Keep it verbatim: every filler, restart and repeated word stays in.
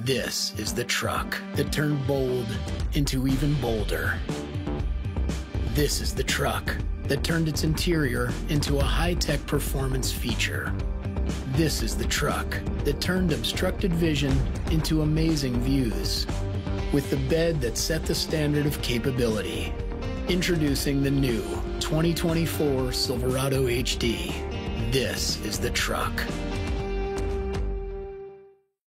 This is the truck that turned bold into even bolder. This is the truck that turned its interior into a high-tech performance feature. This is the truck that turned obstructed vision into amazing views. With the bed that set the standard of capability. Introducing the new twenty twenty-four Silverado H D. This is the truck.